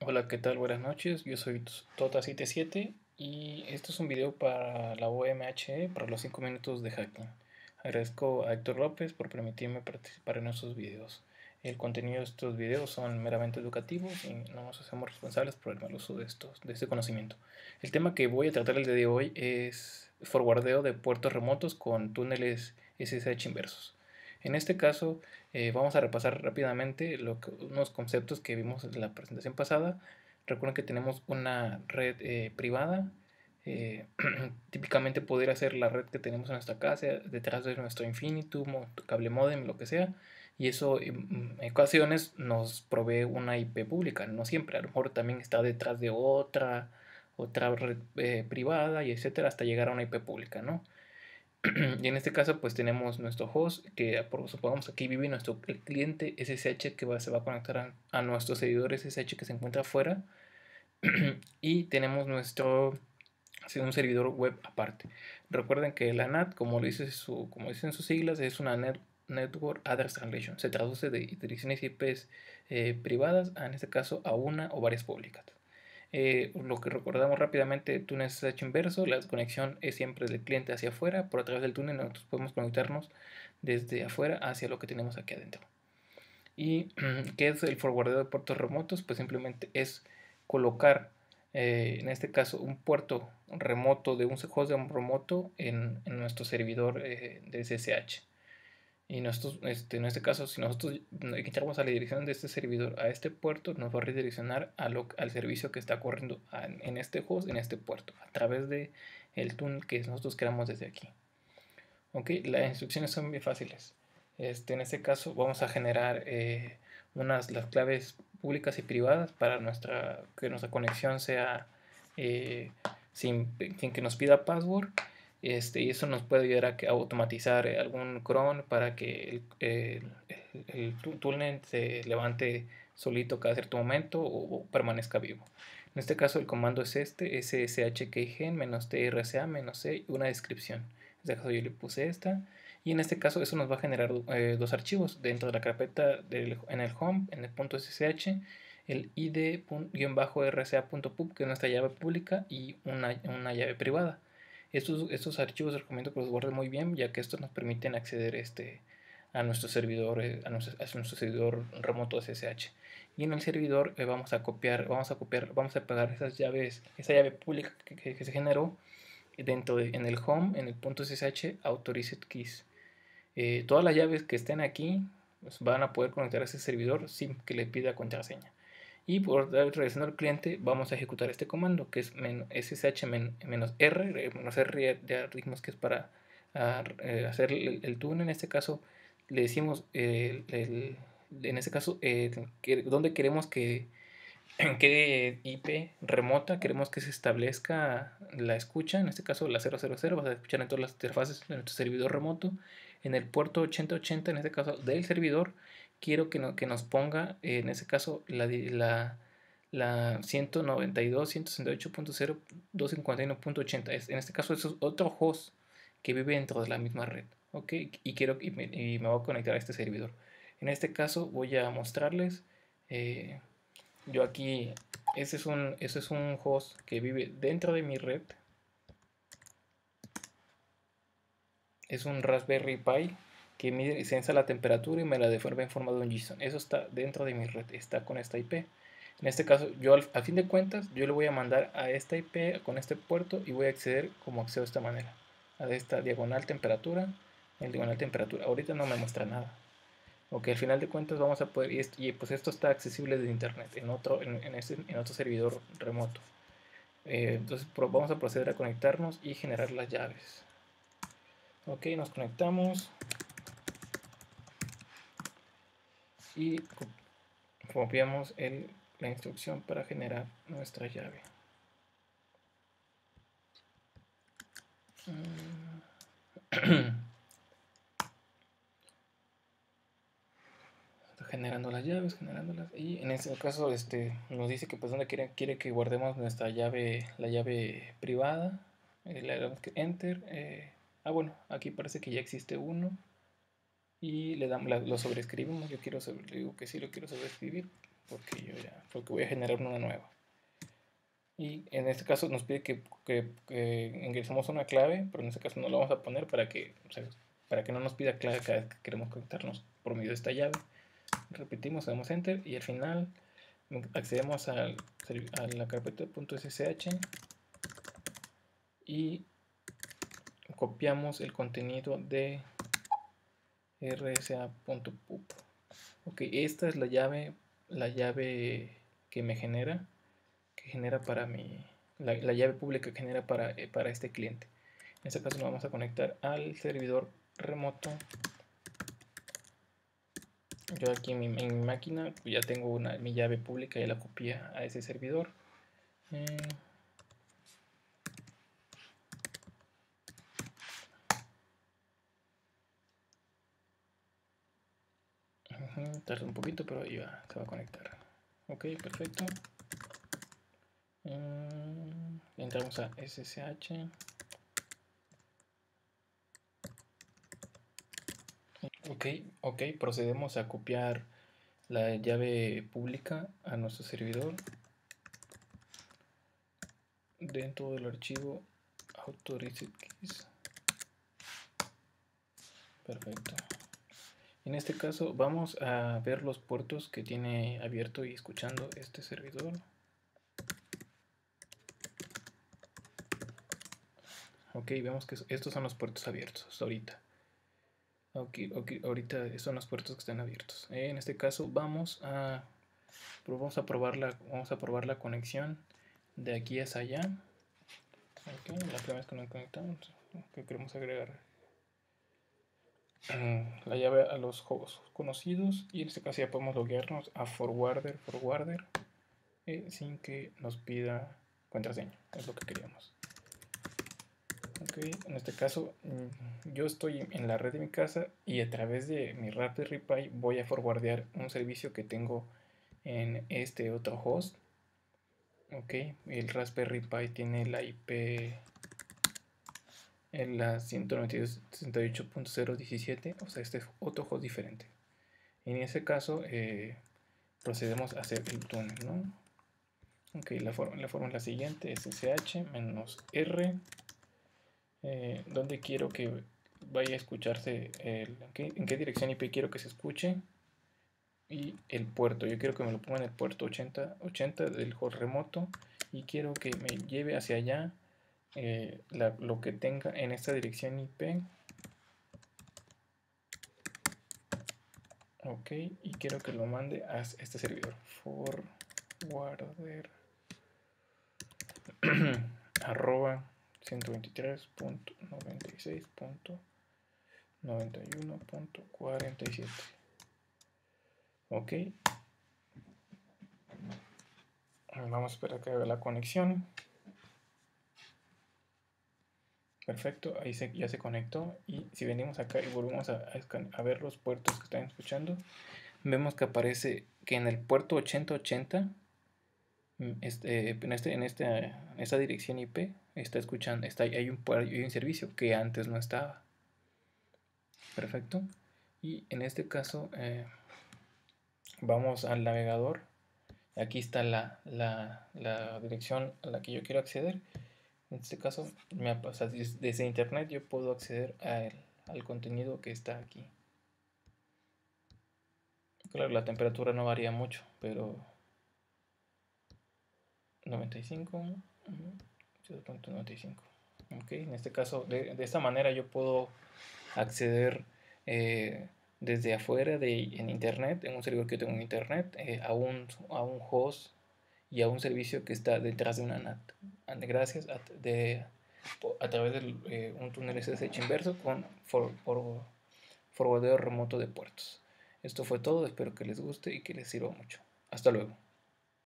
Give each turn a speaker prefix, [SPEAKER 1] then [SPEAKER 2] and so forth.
[SPEAKER 1] Hola, ¿qué tal? Buenas noches. Yo soy Tota77 y este es un video para la OMHE para los 5 minutos de hacking. Agradezco a Héctor López por permitirme participar en estos videos. El contenido de estos videos son meramente educativos y no nos hacemos responsables por el mal uso de este conocimiento. El tema que voy a tratar el día de hoy es forwardeo de puertos remotos con túneles SSH inversos. En este caso, vamos a repasar rápidamente unos conceptos que vimos en la presentación pasada. Recuerden que tenemos una red privada. Típicamente podría ser la red que tenemos en nuestra casa, detrás de nuestro Infinitum o cable modem, lo que sea. Y eso en ocasiones nos provee una IP pública, no siempre. A lo mejor también está detrás de otra red privada y etcétera, hasta llegar a una IP pública, ¿no? Y en este caso pues tenemos nuestro host que supongamos aquí vive nuestro cliente SSH que se va a conectar a nuestro servidor SSH que se encuentra afuera y tenemos un servidor web aparte. Recuerden que la NAT, como dicen sus siglas, es una Network Address Translation. Se traduce de direcciones IPs privadas, en este caso a una o varias públicas. Lo que recordamos rápidamente, túnel SSH inverso, la conexión es siempre del cliente hacia afuera, por a través del túnel nosotros podemos conectarnos desde afuera hacia lo que tenemos aquí adentro. ¿Y qué es el forwardeo de puertos remotos? Pues simplemente es colocar, en este caso, un puerto remoto de un host de un remoto en nuestro servidor de SSH. Y nosotros, en este caso, si nosotros quitamos a la dirección de este servidor a este puerto, nos va a redireccionar al servicio que está corriendo en este host, en este puerto, a través de el túnel que nosotros creamos desde aquí. Ok, las instrucciones son muy fáciles. En este caso vamos a generar las claves públicas y privadas para que nuestra conexión sea eh, sin que nos pida password. Y eso nos puede ayudar a automatizar algún cron para que el túnel se levante solito cada cierto momento o permanezca vivo. En este caso el comando es sshkgen-trca--c, una descripción. En este caso yo le puse esta. Y en este caso eso nos va a generar dos archivos dentro de la carpeta en el home, en el .ssh, el id-rca.pub, que es nuestra llave pública, y una llave privada. Estos archivos les recomiendo que los guarden muy bien, ya que estos nos permiten acceder a nuestro servidor, a nuestro servidor remoto SSH. Y en el servidor vamos a pegar esa llave pública que se generó en el home, en el .ssh, authorized keys. Todas las llaves que estén aquí pues, van a poder conectar a ese servidor sin que le pida contraseña. Y por regresando al cliente, vamos a ejecutar este comando que es ssh-r, -r ya dijimos que es para hacer el túnel. En este caso, le decimos, en este caso, dónde queremos en qué IP remota queremos que se establezca la escucha, en este caso la 000, vas a escuchar en todas las interfaces de nuestro servidor remoto. En el puerto 8080, en este caso del servidor, quiero que nos ponga, en este caso, la 192.168.0.251.80. En este caso, eso es otro host que vive dentro de la misma red. ¿Ok? Y me voy a conectar a este servidor. En este caso, voy a mostrarles. Yo aquí, ese es un host que vive dentro de mi red. Es un Raspberry Pi que mide, sensa la temperatura y me la devuelve en forma de un JSON. Eso está dentro de mi red, está con esta IP. En este caso, yo a fin de cuentas, yo le voy a mandar a esta IP con este puerto y voy a acceder como accedo de esta manera. A esta diagonal temperatura, el diagonal temperatura. Ahorita no me muestra nada. Ok, al final de cuentas vamos a poder, pues esto está accesible desde internet en otro servidor remoto. Entonces vamos a proceder a conectarnos y generar las llaves. Ok, nos conectamos y copiamos la instrucción para generar nuestra llave. Está generando las llaves, generándolas. Y en este caso nos dice que pues donde quiere que guardemos nuestra llave, la llave privada. Le damos que enter. Bueno, aquí parece que ya existe uno. Y lo sobreescribimos. Le digo que sí lo quiero sobreescribir. porque voy a generar una nueva. Y en este caso nos pide que ingresemos una clave, pero en este caso no la vamos a poner para que no nos pida clave cada vez que queremos conectarnos por medio de esta llave. Repetimos, damos enter y al final accedemos a la carpeta .ssh y copiamos el contenido de rsa.pub. Ok, esta es la llave que me genera, para la llave pública que genera para este cliente. En este caso lo vamos a conectar al servidor remoto. Yo aquí en mi máquina ya tengo mi llave pública, ya la copié a ese servidor. Tarda un poquito, pero ahí se va a conectar. Ok, perfecto. Entramos a SSH. Ok, procedemos a copiar la llave pública a nuestro servidor dentro del archivo authorized keys. Perfecto. En este caso vamos a ver los puertos que tiene abierto y escuchando este servidor. Ok, vemos que estos son los puertos abiertos hasta ahorita. Ok, ahorita son los puertos que están abiertos. En este caso vamos a probar la conexión de aquí hacia allá. Okay, la primera vez que nos conectamos, que queremos agregar la llave a los hosts conocidos, y en este caso ya podemos loguearnos a forwarder sin que nos pida contraseña, es lo que queríamos. Okay, en este caso yo estoy en la red de mi casa y a través de mi Raspberry Pi voy a forwardear un servicio que tengo en este otro host. Ok, el Raspberry Pi tiene la IP en la 192.68.0.17, o sea, este es otro host diferente. En ese caso procedemos a hacer el túnel, ¿no? Ok, la forma es la siguiente: SSH-R, donde quiero que vaya a escucharse, en qué dirección IP quiero que se escuche, y el puerto, yo quiero que me lo ponga en el puerto 80 del host remoto, y quiero que me lleve hacia allá lo que tenga en esta dirección IP. Ok, y quiero que lo mande a este servidor, forwarder arroba 123.96.91.47. Ok, vamos a esperar que haga la conexión. Perfecto, ahí ya se conectó, y si venimos acá y volvemos a ver los puertos que están escuchando, vemos que aparece que en el puerto 8080, en esta dirección IP está escuchando, hay un servicio que antes no estaba. Perfecto. Y en este caso vamos al navegador. Aquí está la dirección a la que yo quiero acceder. En este caso, desde internet yo puedo acceder al contenido que está aquí. Claro, la temperatura no varía mucho, pero 95, 0.95. Ok, en este caso, de esta manera yo puedo acceder desde afuera en internet, en un servidor que tengo en internet, a un host y a un servicio que está detrás de una NAT, gracias a través de un túnel SSH inverso con forwardeo remoto de puertos. Esto fue todo, espero que les guste y que les sirva mucho. Hasta luego.